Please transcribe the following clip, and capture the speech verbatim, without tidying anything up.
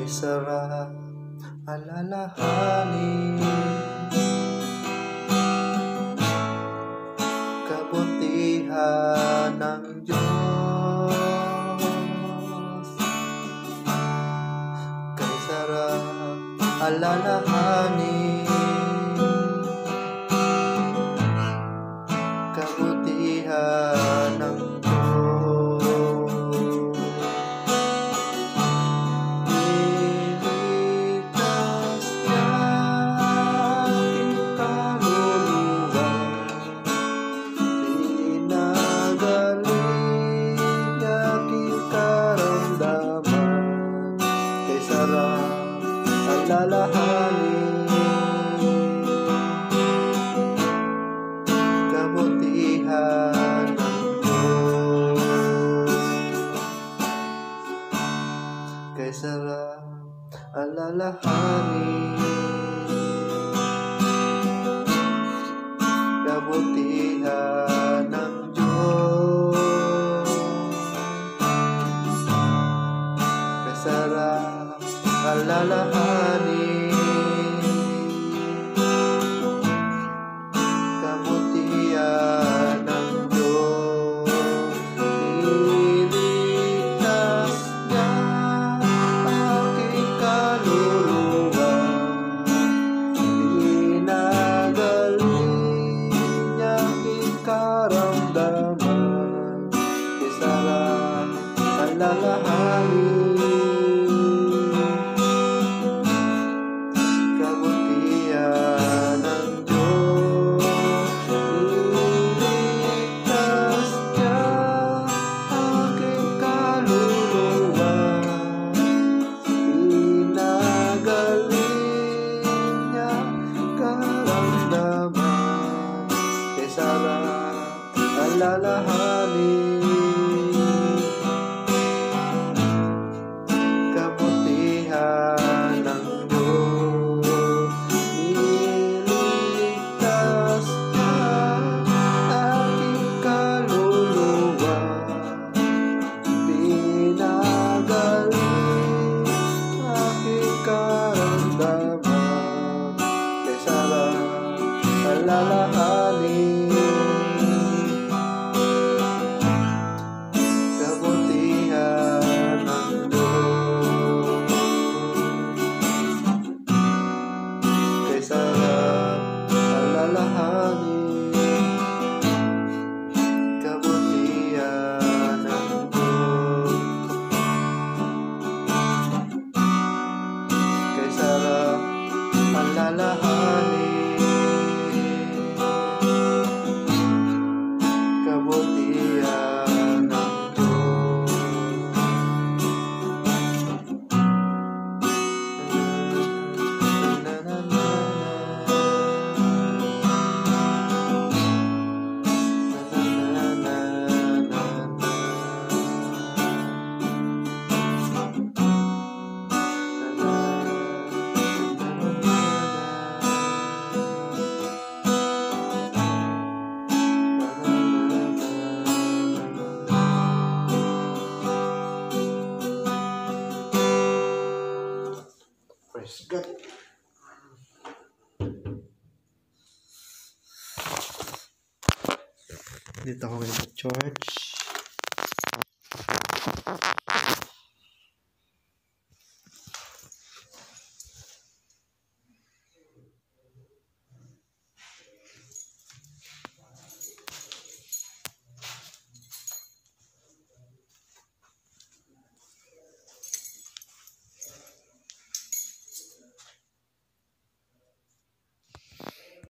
sarap alalahanin, kabutihan ng Diyos. Kay sarap alalahanin, kabutihan ng Diyos. Alalahanin, kabutihan ng Diyos. Kay sarap alalahanin, kabutihan ng Diyos. Kay sarap alalahanin, kabutihan ng Diyos. Niligtas niya aking kaluluwa, pinagaling niya aking karamdaman. Kay sarap alalahanin, alalahanin, kabutihan ng Diyos. Niligtas niya aking kaluluwa, pinagaling aking karamdaman. Kay sarap alalahanin, kabutihan ng Diyos. Kay sarap alalahanin, kabutihan ng Diyos. Na, na, na. Praise God. Dito ako ngayon sa church.